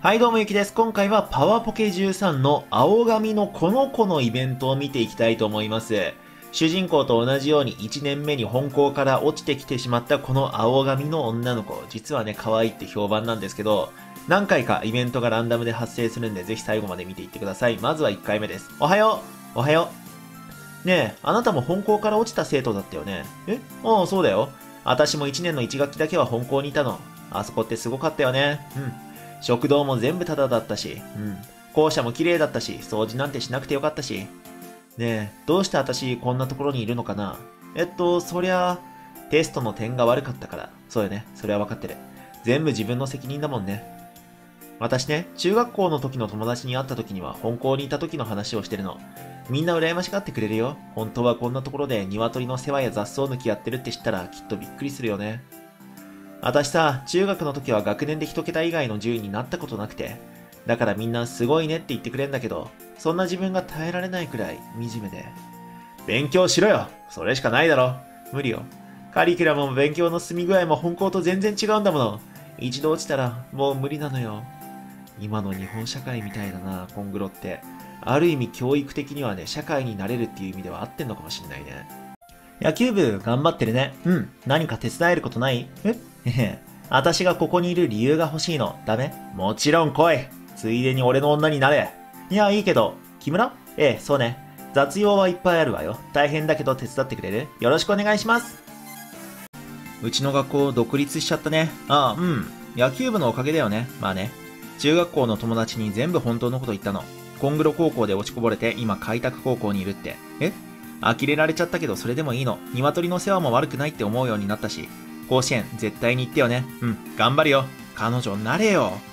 はいどうもゆきです。今回はパワポケ13の青髪のこの子のイベントを見ていきたいと思います。主人公と同じように1年目に本校から落ちてきてしまったこの青髪の女の子。実はね、可愛いって評判なんですけど、何回かイベントがランダムで発生するんで、ぜひ最後まで見ていってください。まずは1回目です。おはようおはようねえ、あなたも本校から落ちた生徒だったよね。ああ、そうだよ。私も1年の1学期だけは本校にいたの。あそこってすごかったよね。食堂も全部タダだったし、校舎も綺麗だったし、掃除なんてしなくてよかったし。ねえ、どうして私こんなところにいるのかな？そりゃ、テストの点が悪かったから。そうよね。それは分かってる。全部自分の責任だもんね。私ね、中学校の時の友達に会った時には本校にいた時の話をしてるの。みんな羨ましがってくれるよ。本当はこんなところで鶏の世話や雑草抜きやってるって知ったらきっとびっくりするよね。私さ、中学の時は学年で一桁以外の10位になったことなくて。だからみんなすごいねって言ってくれんだけど、そんな自分が耐えられないくらい惨めで。勉強しろよ！それしかないだろ。無理よ。カリキュラムも勉強の進み具合も本校と全然違うんだもの。一度落ちたらもう無理なのよ。今の日本社会みたいだな、コングロって。ある意味教育的にはね、社会になれるっていう意味では合ってんのかもしんないね。野球部頑張ってるね。何か手伝えることない？へへ。私がここにいる理由が欲しいの。ダメ？もちろん来い。ついでに俺の女になれ。いや、いいけど。木村？そうね。雑用はいっぱいあるわよ。大変だけど手伝ってくれる？よろしくお願いします。うちの学校独立しちゃったね。野球部のおかげだよね。まあね。中学校の友達に全部本当のこと言ったの。コングロ高校で落ちこぼれて今開拓高校にいるって。呆れられちゃったけどそれでもいいの。鶏の世話も悪くないって思うようになったし。甲子園絶対に行ってよね。頑張るよ。彼女なれよ。